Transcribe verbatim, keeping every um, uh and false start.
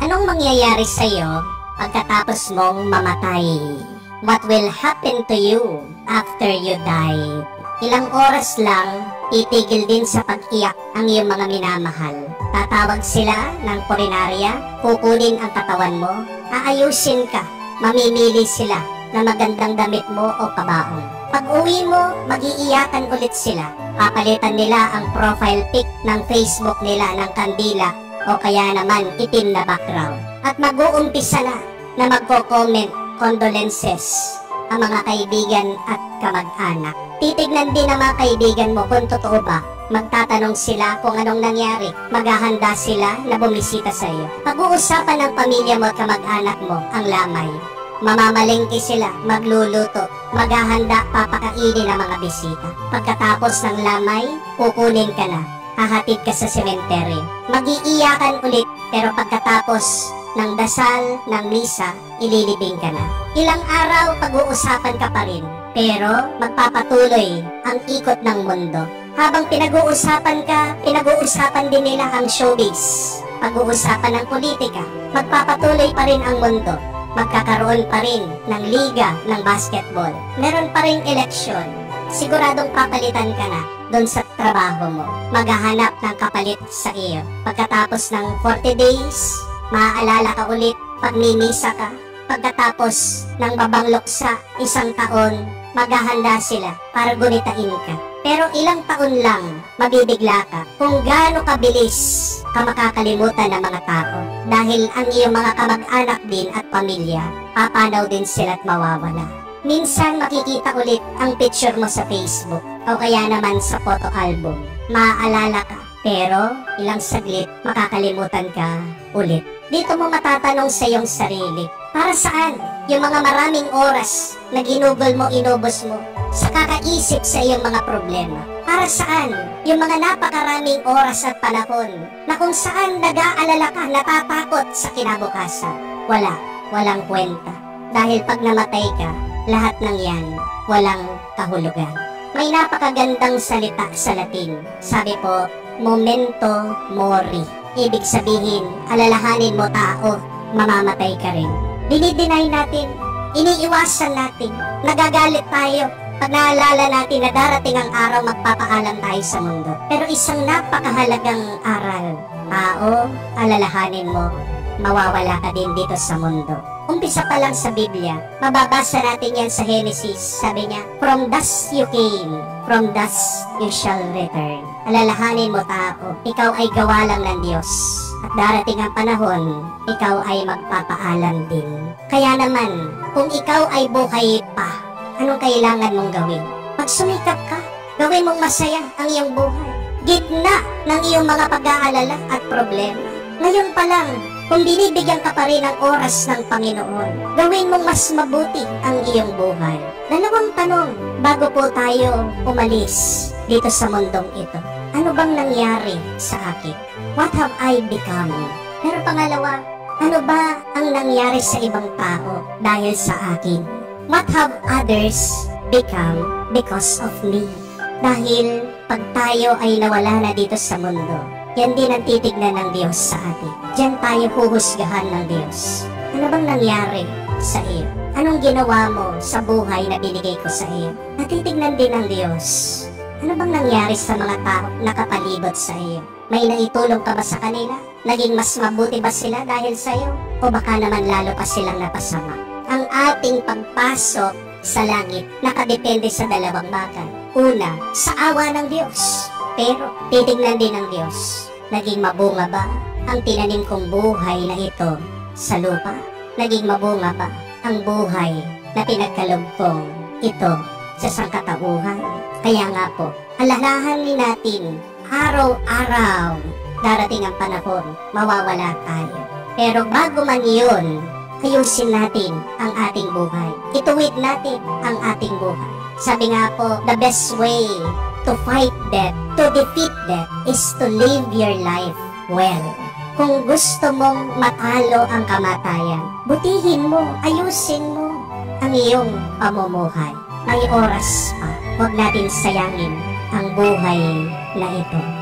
Anong mangyayari sa'yo pagkatapos mong mamatay? What will happen to you after you die? Ilang oras lang, titigil din sa pag-iyak ang iyong mga minamahal. Tatawag sila ng purinarya, kukunin ang katawan mo, aayusin ka, mamimili sila na magandang damit mo o kabaong. Pag uwi mo, mag-iiyakan ulit sila. Papalitan nila ang profile pic ng Facebook nila ng kandila o kaya naman itim na background. At mag-uumpisa na na magko-comment condolences ang mga kaibigan at kamag-anak. Titignan din ng mga kaibigan mo kung totoo ba. Magtatanong sila kung anong nangyari. Maghahanda sila na bumisita sa iyo. Pag-uusapan ng pamilya mo at kamag-anak mo ang lamay. Mamamalengke sila, magluluto, maghahanda, papakainin ang mga bisita. Pagkatapos ng lamay, kukunin ka na. Hahatid ka sa sementeryo. Mag-iiyakan ulit, pero pagkatapos ng dasal, ng misa, ililibing ka na. Ilang araw, pag-uusapan ka pa rin, pero magpapatuloy ang ikot ng mundo. Habang pinag-uusapan ka, pinag-uusapan din nila ang showbiz. Pag-uusapan ng politika, magpapatuloy pa rin ang mundo. Magkakaroon pa rin ng liga ng basketball. Meron pa rin eleksyon. Siguradong papalitan ka na doon sa trabaho mo. Maghahanap ng kapalit sa iyo. Pagkatapos ng forty days, maaalala ka ulit pag mimisa ka. Pagkatapos ng babanglok sa isang taon, maghahanda sila para gunitain ka. Pero ilang taon lang, mabibigla ka kung gaano kabilis ka makakalimutan ng mga tao. Dahil ang iyong mga kamag-anak din at pamilya, papanaw din sila at mawawala. Minsan makikita ulit ang picture mo sa Facebook o kaya naman sa photo album. Maaalala ka, pero ilang saglit makakalimutan ka ulit. Dito mo matatanong sa iyong sarili, para saan yung mga maraming oras na ginugol mo, inubos mo sa kakaisip sa iyong mga problema? Para saan yung mga napakaraming oras at panahon na kung saan nag-aalala ka, natatakot sa kinabukasan? Wala, walang kwenta. Dahil pag namatay ka, lahat ng yan, walang kahulugan. May napakagandang salita sa Latin. Sabi po, memento mori. Ibig sabihin, alalahanin mo tao, mamamatay ka rin. Dinideny natin, iniiwasan natin, nagagalit tayo pag naalala natin na darating ang araw magpapaalam tayo sa mundo. Pero isang napakahalagang aral, tao, alalahanin mo, mawawala ka din dito sa mundo. Umpisa pa lang sa Biblia, mababasa natin yan sa Genesis. Sabi niya, from dust you came, from dust you shall return. Alalahanin mo tao, ikaw ay gawa lang ng Diyos. At darating ang panahon, ikaw ay magpapaalam din. Kaya naman, kung ikaw ay buhay pa, anong kailangan mong gawin? Magsumikap ka, gawin mong masaya ang iyong buhay. Gitna ng iyong mga pag-aalala at problema. Ngayon pa lang, kung binibigyan ka pa rin ng oras ng Panginoon, gawin mong mas mabuti ang iyong buhay. Dalawang tanong bago po tayo umalis dito sa mundong ito. Ano bang nangyari sa akin? What have I become? Pero pangalawa, ano ba ang nangyari sa ibang tao dahil sa akin? What have others become because of me? Dahil pag tayo ay nawala na dito sa mundo, yan din ang titignan ng Diyos sa atin. Diyan tayo huhusgahan ng Diyos. Ano bang nangyari sa iyo? Anong ginawa mo sa buhay na binigay ko sa iyo? Natitignan din ng Diyos. Ano bang nangyari sa mga tao na kapalibot sa iyo? May naitulong ka ba sa kanila? Naging mas mabuti ba sila dahil sa iyo? O baka naman lalo pa silang napasama? Ang ating pagpasok sa langit nakadepende sa dalawang bagay. Una, sa awa ng Diyos. Pero titignan din ng Diyos. Naging mabunga ba ang tinanim kong buhay na ito sa lupa? Naging mabunga ba ang buhay na pinagkaloob kong ito sa sangkatauhan? Kaya nga po, alalahanin natin, araw-araw, darating ang panahon, mawawala tayo. Pero bago man yun, ayusin natin ang ating buhay. Ituwid natin ang ating buhay. Sabi nga po, the best way to fight death, to defeat death, is to live your life well. Kung gusto mong matalo ang kamatayan, butihin mo, ayusin mo ang iyong pamumuhay. May oras pa, huwag natin sayangin ang buhay na ito.